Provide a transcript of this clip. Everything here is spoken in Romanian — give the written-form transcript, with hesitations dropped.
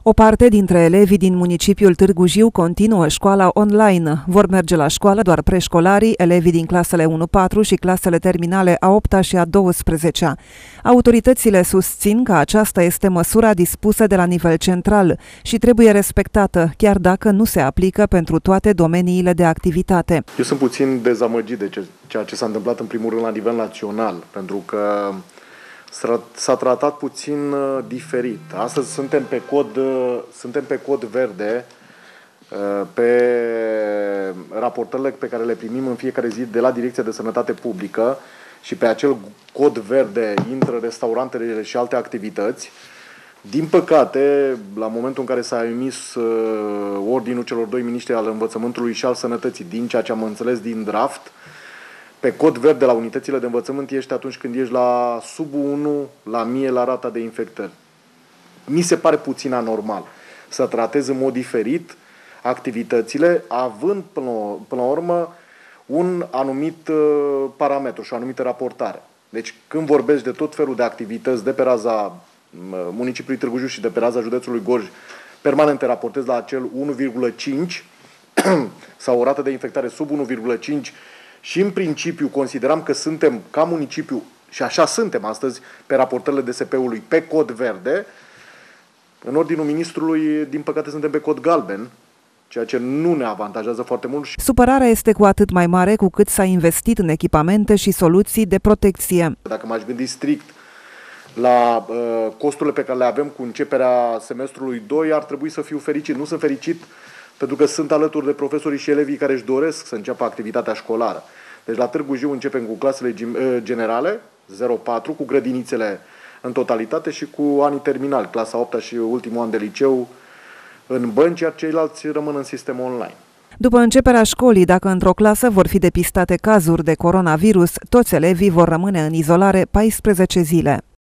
O parte dintre elevii din municipiul Târgu Jiu continuă școala online. Vor merge la școală doar preșcolarii, elevii din clasele 1-4 și clasele terminale a 8-a și a 12-a. Autoritățile susțin că aceasta este măsura dispusă de la nivel central și trebuie respectată, chiar dacă nu se aplică pentru toate domeniile de activitate. Eu sunt puțin dezamăgit de ceea ce s-a întâmplat în primul rând la nivel național, pentru că s-a tratat puțin diferit. Astăzi suntem pe cod verde, pe raportările pe care le primim în fiecare zi de la Direcția de Sănătate Publică și pe acel cod verde intră restaurantele și alte activități. Din păcate, la momentul în care s-a emis ordinul celor doi miniștri al învățământului și al sănătății, din ceea ce am înțeles din draft, pe cod verde la unitățile de învățământ ești atunci când ești la sub 1 la 1000 la rata de infectări. Mi se pare puțin anormal să tratezi în mod diferit activitățile, având până la urmă un anumit parametru și o anumită raportare. Deci când vorbești de tot felul de activități de pe raza municipiului Târgu Jiu și de pe raza județului Gorj, permanent te raportezi la acel 1,5 sau o rată de infectare sub 1,5 și în principiu consideram că suntem ca municipiu, și așa suntem astăzi, pe raportările DSP-ului pe cod verde. În ordinul ministrului, din păcate, suntem pe cod galben, ceea ce nu ne avantajează foarte mult. Supărarea este cu atât mai mare cu cât s-a investit în echipamente și soluții de protecție. Dacă m-aș gândi strict la costurile pe care le avem cu începerea semestrului 2, ar trebui să fiu fericit. Nu sunt fericit pentru că sunt alături de profesorii și elevii care își doresc să înceapă activitatea școlară. Deci la Târgu Jiu începem cu clasele generale, 0-4, cu grădinițele în totalitate și cu anii terminali, clasa 8 și ultimul an de liceu în bănci, iar ceilalți rămân în sistem online. După începerea școlii, dacă într-o clasă vor fi depistate cazuri de coronavirus, toți elevii vor rămâne în izolare 14 zile.